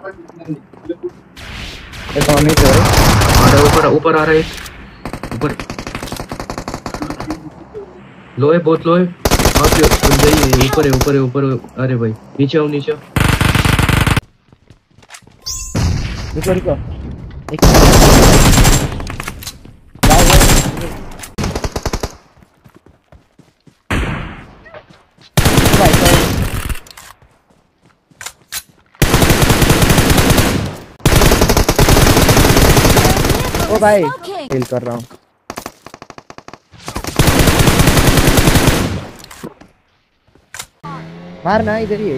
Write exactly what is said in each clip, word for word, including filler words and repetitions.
ये कौन है तेरे? आ रहा ऊपर ऊपर आ रहा है ऊपर। लो है बहुत लो है। आप जाइए ऊपर है ऊपर है ऊपर। अरे भाई नीचे आओ नीचे आओ। रुको रुको एक ओ भाई हिल कर रहा हूँ। मारना इधर ही है।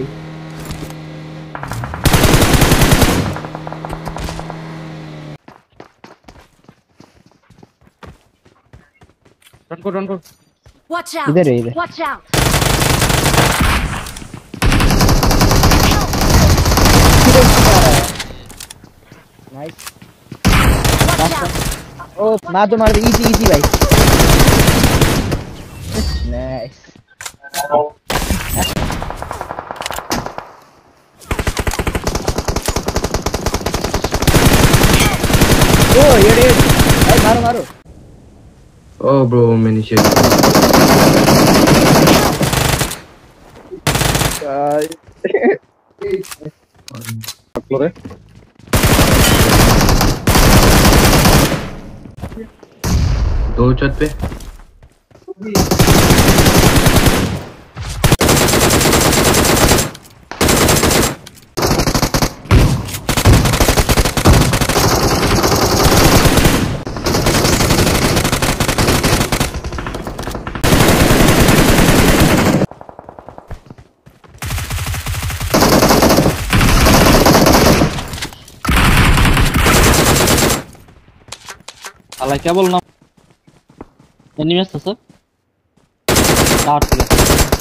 रन को रन को। Watch out! इधर है इधर। Watch out! Nice. Watch out! ओ मार दो मार दो इजी इजी भाई। नाइस। ओ ये रे भाई मारो मारो। ओ ब्रो मैं नीचे। दो छत पे। अल्लाह क्या बोलना एनिमी है सर। स्टार्ट किया